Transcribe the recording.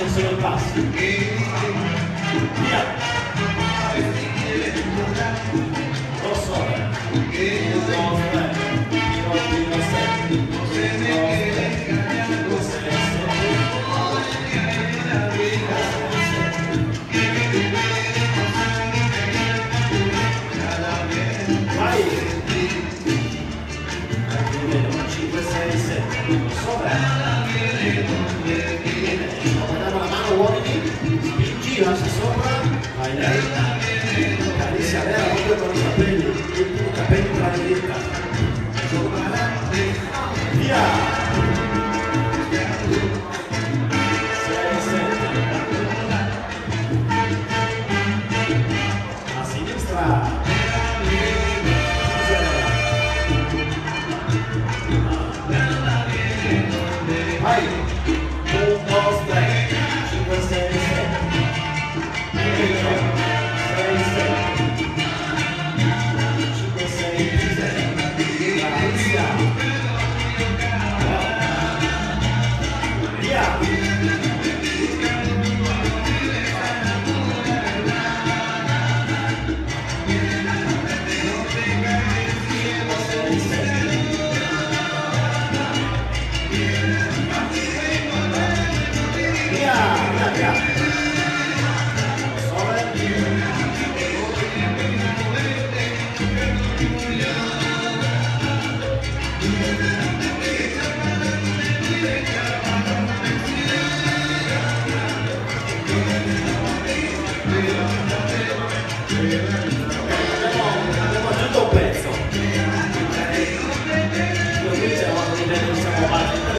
sono i passi. Via. Rosso. 1, 2, 5, 6, 7. Sopra. Guardiamo la mano uomini. Spingi, lascia sopra. Vai lei. Carissima, vera, proprio con i capelli. I capelli tra le dita. Sopra. Via. 6, 7. A sinistra. Vai! 1, 2, 3, 5, 6, 7. 6, 7. 5, 6, 7. Bravissima! Via! 6, 7. Yeah.